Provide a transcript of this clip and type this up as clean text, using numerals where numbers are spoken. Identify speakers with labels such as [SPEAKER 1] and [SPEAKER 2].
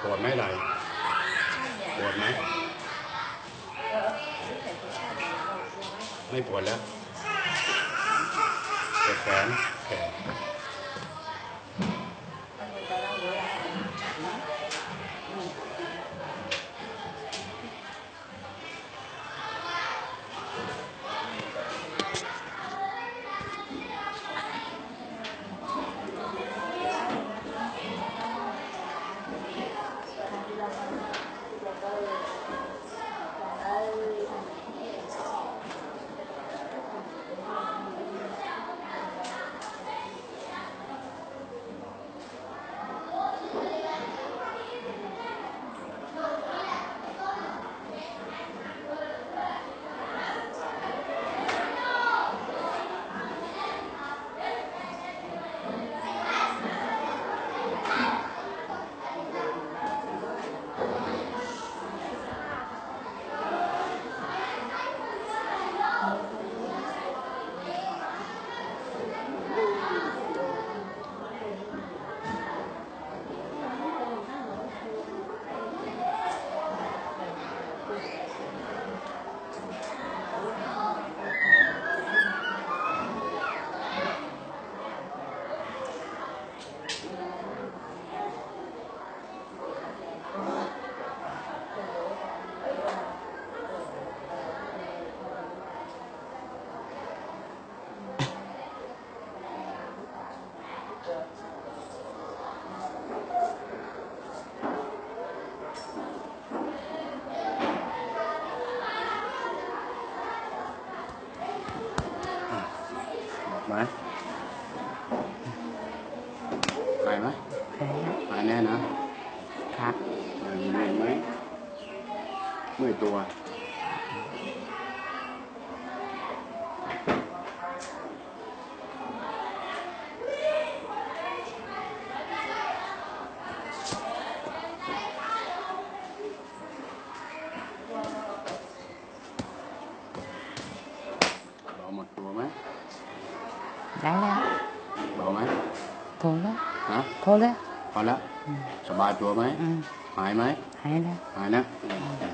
[SPEAKER 1] ปวดไหมไหล่ปวดไหมไม่ปวดแล้วปวดแขนไหมหายไหมหายแน่นะครับมีเมื่อยไหมเมื่อยตัวเบาหมดตัวไหม
[SPEAKER 2] ได้แล้ว
[SPEAKER 1] เบาไหม
[SPEAKER 2] พอแล้ว
[SPEAKER 1] ฮะ
[SPEAKER 2] พอแล้ว
[SPEAKER 1] สบายตัวไหมหายไหม
[SPEAKER 2] หายแล้ว
[SPEAKER 1] หายนะ